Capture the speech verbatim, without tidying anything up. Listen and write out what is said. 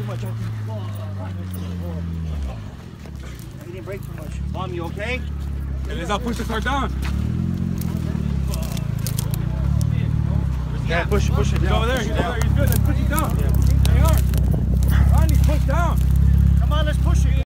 much. You didn't brake too much. Mom, you okay? Hey, let's not push the car down. Yeah, push, push it down. He's over there. Push He's it over down. there. He's good. Let's push it down. Yeah. Hang on. Ronnie, push down. Come on, let's push it.